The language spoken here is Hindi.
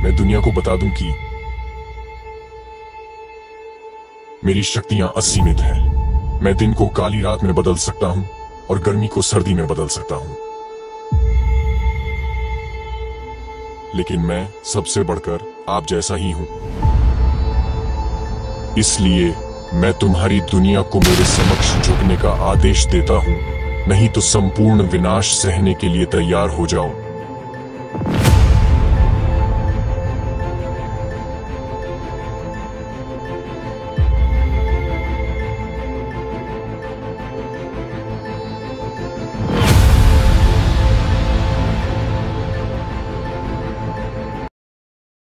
मैं दुनिया को बता दूं कि मेरी शक्तियां असीमित हैं। मैं दिन को काली रात में बदल सकता हूं और गर्मी को सर्दी में बदल सकता हूं। लेकिन मैं सबसे बढ़कर आप जैसा ही हूं। इसलिए मैं तुम्हारी दुनिया को मेरे समक्ष झुकने का आदेश देता हूं, नहीं तो संपूर्ण विनाश सहने के लिए तैयार हो जाओ।